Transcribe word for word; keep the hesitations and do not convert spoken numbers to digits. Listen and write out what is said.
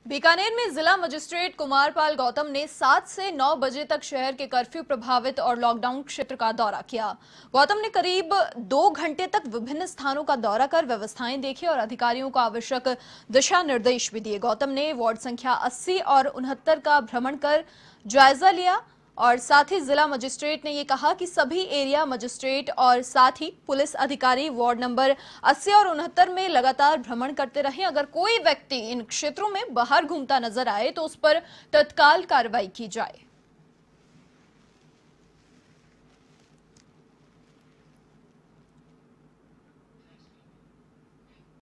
बीकानेर में जिला मजिस्ट्रेट कुमारपाल गौतम ने सात से नौ बजे तक शहर के कर्फ्यू प्रभावित और लॉकडाउन क्षेत्र का दौरा किया। गौतम ने करीब दो घंटे तक विभिन्न स्थानों का दौरा कर व्यवस्थाएं देखी और अधिकारियों को आवश्यक दिशा निर्देश भी दिए। गौतम ने वार्ड संख्या अस्सी और उनहत्तर का भ्रमण कर जायजा लिया और साथ ही जिला मजिस्ट्रेट ने ये कहा कि सभी एरिया मजिस्ट्रेट और साथ ही पुलिस अधिकारी वार्ड नंबर अस्सी और उनहत्तर में लगातार भ्रमण करते रहें। अगर कोई व्यक्ति इन क्षेत्रों में बाहर घूमता नजर आए तो उस पर तत्काल कार्रवाई की जाए।